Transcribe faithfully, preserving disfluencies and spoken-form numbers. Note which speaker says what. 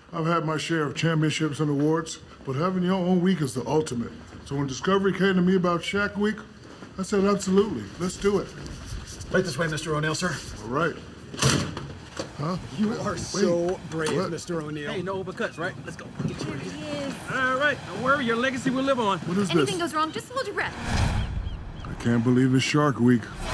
Speaker 1: I've had my share of championships and awards, but having your own week is the ultimate. So when Discovery came to me about Shaq Week, I said, absolutely, let's do it.
Speaker 2: Right this way, Mister O'Neill, sir.
Speaker 1: All right. Huh?
Speaker 3: You are
Speaker 1: Wait,
Speaker 3: so brave,
Speaker 1: what?
Speaker 3: Mister O'Neill.
Speaker 4: Hey, no overcuts, right? Let's go. Get you.
Speaker 5: There he is.
Speaker 4: All right, don't worry, your legacy will live on.
Speaker 1: What is
Speaker 5: Anything
Speaker 1: this?
Speaker 5: goes wrong, just hold your breath.
Speaker 1: I can't believe it's Shark Week.